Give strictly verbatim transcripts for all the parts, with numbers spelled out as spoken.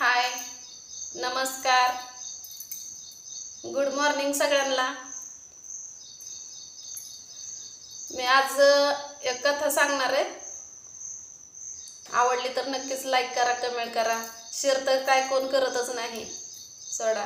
हाय, नमस्कार, good morning सगळ्यांना। मी आज एक कथा सांगणार आहे। आवडली तर नक्कीच लाईक करा, कमेंट करा, शेअर तर काय कोण करतच नाही सोडा।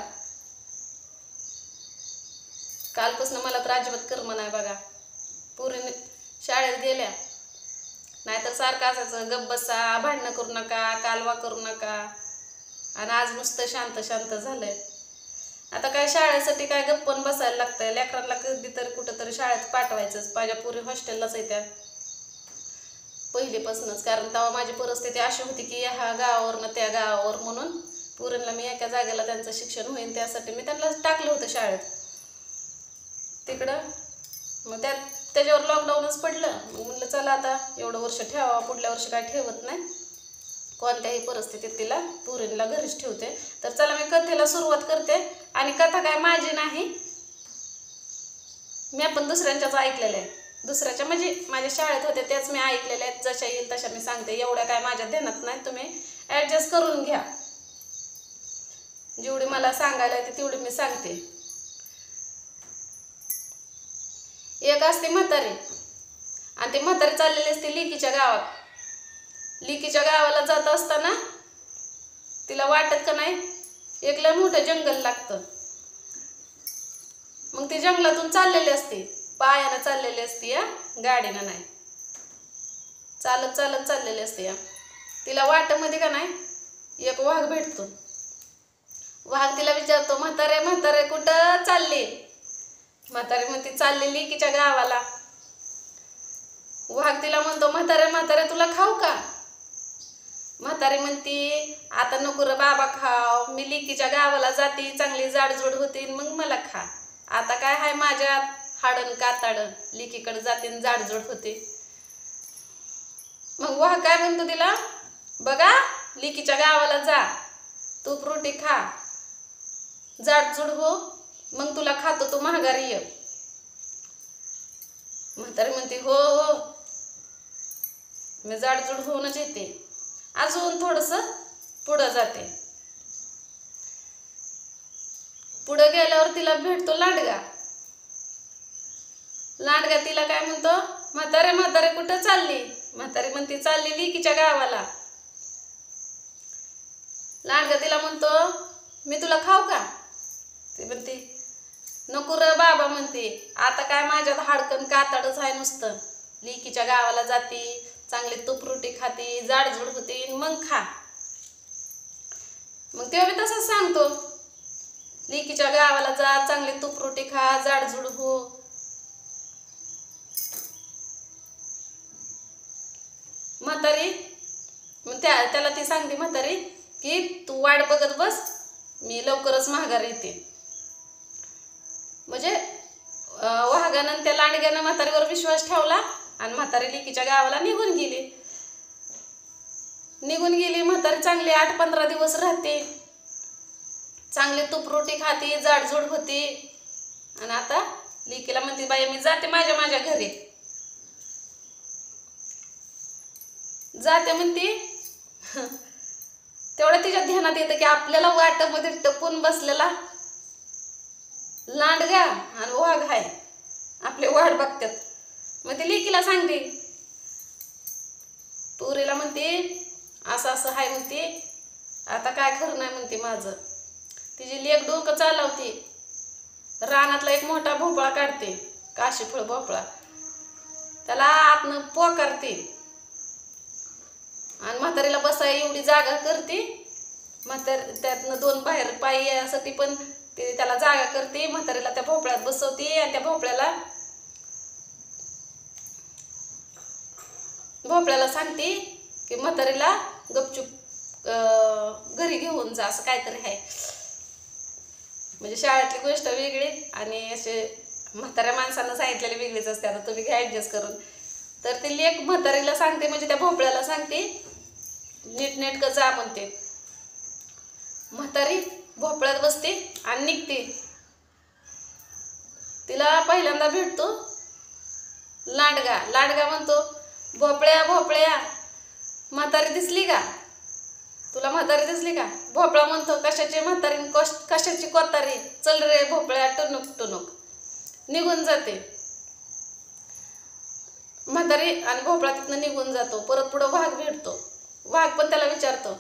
कालपासून मला तर अजिबात कर्म नाही बघा। पुरी शाळेत गेल्या, नाहीतर सारखं असायचं गप्प बसा, भांडणं करू नका, कालवा करू नका, आणि आज नुसतं शांत शांत झालंय। आता काय शाळेसाठी काय गप्पन बसायला लागतंय, लेकरांना कधीतरी कुठंतरी शाळेत पाठवायचंच। माझ्या पुरी हॉस्टेललाच येत्या पहिलीपासूनच, कारण तेव्हा माझी परिस्थिती अशी होती की ह्या गावावरनं त्या गावावर, म्हणून पुरीला मी एका जागेला त्यांचं शिक्षण होईल त्यासाठी मी त्यांना टाकलं होतं शाळेत तिकडं। मग त्या त्याच्यावर लॉकडाऊनच पडलं। मग म्हणलं चला आता एवढं वर्ष ठेवा, पुढल्या वर्षी काय ठेवत नाही, कोणत्याही परिस्थितीत तिला पुरीला घरीच ठेवते। तर चला मी कथेला सुरुवात करते। आणि कथा काय माझी नाही, मी आपण दुसऱ्यांच्याच ऐकलेल्या आहे। दुसऱ्याच्या म्हणजे माझ्या शाळेत होते त्याच मी ऐकलेल्या आहेत। जशा येईल तशा मी सांगते, एवढ्या काय माझ्या ध्यानात नाही, तुम्ही ॲडजस्ट करून घ्या। जेवढी मला सांगायला येते तेवढी मी सांगते। एक असते म्हातारी, आणि ती म्हातारी चाललेली असते लिकीच्या गावात। लिकीच्या गावाला जात असताना तिला वाटत का नाही एक लय मोठं जंगल लागतं। मग ती जंगलातून चाललेली असते, पायानं चाललेली असते या, गाडीनं नाही, चालत चालत चाललेली असते या। तिला वाटेमध्ये का नाही एक वाघ भेटतो। वाघ तिला विचारतो, म्हातारे म्हातारे कुठं चालली? म्हातारी म्हणते चालली लिकीच्या गावाला। वाघ तिला म्हणतो, म्हातारे म्हातारे तुला खाऊ का? म्हातारी म्हणती, आता नको रे बाबा खाव, मी लिकीच्या गावाला जाते, चांगली जाडजूड होती, मग मला खा। आता काय हाय माझ्यात हाडन कातडं, लिकीकडे जाते जाडजूड होते। मग वाघ काय म्हणतो तिला, बघा लिकीच्या गावाला जा, तूप रोटी खा, जाडजूड हो, मग तुला खातो, तू महागारी ये। म्हातारी म्हणते, हो हो मी जाडजूड होऊनच येते। अजून थोडंसं पुढं जाते। पुढं गेल्यावर तिला भेटतो लांडगा। लांडगा तिला काय म्हणतो, म्हातारे म्हातारे कुठं चालली? म्हातारी म्हणते चालली लिकीच्या गावाला। लांडगा तिला म्हणतो, मी तुला खाऊ का? ती म्हणते नको रे बाबा, म्हणते आता काय माझ्यात हाडकन कातडच आहे नुसतं, लिकीच्या गावाला जाते, चांगली तूप रोटी खाती, जाडजूड होती, मग खा। मग तेव्हा मी तसंच सांगतो, लिकीच्या गावाला जा, चांगली तूप रोटी खा, जाडजूड हो। म्हातारी मग त्या त्याला ती सांगते म्हातारी की तू वाट बघत बस, मी लवकरच महागारी येते। म्हणजे वाघानं त्या लांडग्यानं म्हातारीवर विश्वास ठेवला, आणि म्हातारी लिकीच्या गावाला निघून गेली। निघून गेली म्हातारी, चांगली आठ पंधरा दिवस राहते, चांगली तूप रोटी खाती, जाडजूड होती। आणि आता लिकीला म्हणते, बाई मी जाते माझ्या माझ्या घरी जाते म्हणते। तेवढं तिच्या ध्यानात येतं की आपल्याला वाटामध्ये टपून बसलेला लांडगा आणि वाघ आहे, आपले वाट बघतात। मग ती लिकीला सांगते, पुरीला म्हणते असं असं आहे म्हणते, आता काय खरं नाही म्हणते माझं। तिची लेक डोकं चालवते, रानातला एक मोठा भोपळा काढते, काशीफळ भोपळा, त्याला आतनं पोकारते, आणि म्हातारीला बसाय एवढी जागा करते। म्हातारी त्यातनं दोन बाहेर पाय यासाठी पण ते त्याला जागा करते, म्हातारीला त्या भोपळ्यात बसवते, आणि त्या भोपळ्याला भोपळ्याला सांगते की म्हातारीला गपचूप घरी घेऊन जा, असं काहीतरी आहे। म्हणजे शाळेतली गोष्ट वेगळी आणि असे म्हाताऱ्या माणसांना सांगितलेली वेगळीच असते। आता तुम्ही घ्या ॲडजस्ट करून। तर ती लेक म्हातारीला सांगते, म्हणजे त्या भोपळ्याला सांगते नीटनेटकं जा म्हणते। म्हातारी भोपळ्यात बसते आणि निघते। तिला पहिल्यांदा भेटतो लांडगा। लांडगा म्हणतो, भोपळ्या भोपळ्या म्हातारी दिसली का? तुला म्हातारी दिसली का? भोपळा म्हणतो कशाची म्हातारी कशाची कोतारी, चल रे भोपळ्या टुनुक टुनुक, निघून जाते म्हातारी आणि भोपळा तिथनं निघून जातो. परत पुढं वाघ भेटतो. वाघ पण त्याला विचारतो,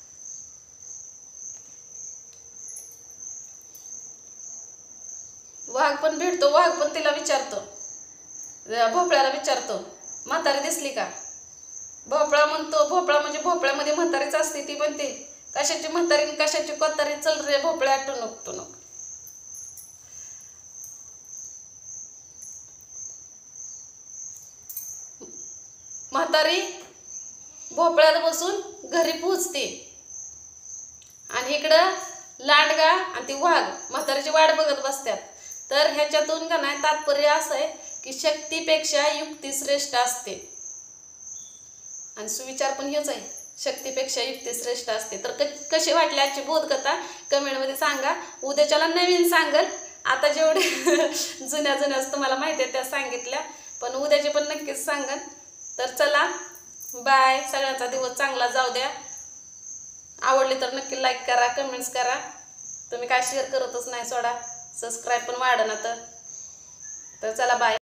वाघ पण भेटतो वाघ पण तिला विचारतो, भोपळ्याला विचारतो म्हातारी दिसली का? भोपळा म्हणतो, भोपळा म्हणजे भोपळ्यामध्ये म्हातारीच असते, ती म्हणते कशाची म्हातारी कशाची कोतारी, चल रे भोपळ्या टुनुक टुनुक. म्हातारी भोपळ्यात बसून घरी पोहोचते आणि इकडं लांडगा आणि ती वाघ म्हातारीची वाट बघत बसतात. तर ह्याच्यातून का नाही तात्पर्य असं आहे की शक्तीपेक्षा युक्ती श्रेष्ठ असते आणि सुविचार पण हेच आहे, शक्तीपेक्षा युक्ती श्रेष्ठ असते. तर कशी वाटली आजची बोधकथा कमेंटमध्ये सांगा. उद्याच्याला नवीन सांगल. आता जेवढे जुन्या जुन्याच तुम्हाला माहिती आहे त्या सांगितल्या, पण उद्याचे पण नक्कीच सांगन. तर चला बाय. सगळ्यांचा दिवस चांगला जाऊ द्या. आवडली तर नक्की लाईक करा, कमेंट्स करा. तुम्ही काय शेअर करतच नाही सोडा. सबस्क्राईब पण वाढा ना तर. तर चला बाय.